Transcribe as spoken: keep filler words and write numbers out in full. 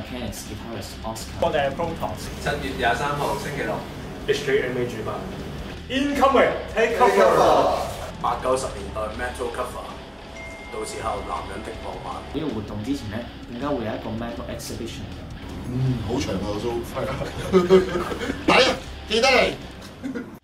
Mechanics guitarist Oscar。 我哋係 Protos。 七月廿三號星期六 H K M A 主辦。Incoming Take Cover。 八九十年代 Metal Cover， 到時候男人的浪漫。 呢個活動之前咧，更加會有一個 Metal Exhibition 嘅。 嗯，好長啊，都係啊，嚟啊，記得嚟。